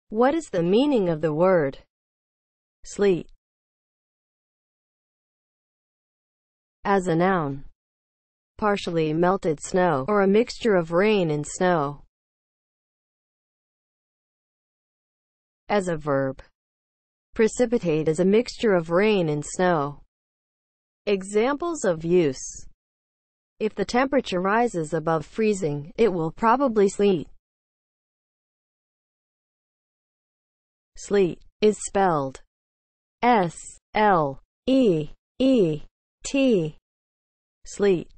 What is the meaning of the word sleet? As a noun, partially melted snow, or a mixture of rain and snow. As a verb, precipitate is a mixture of rain and snow. Examples of use: if the temperature rises above freezing, it will probably sleet. Sleet is spelled S-L-E-E-T. Sleet.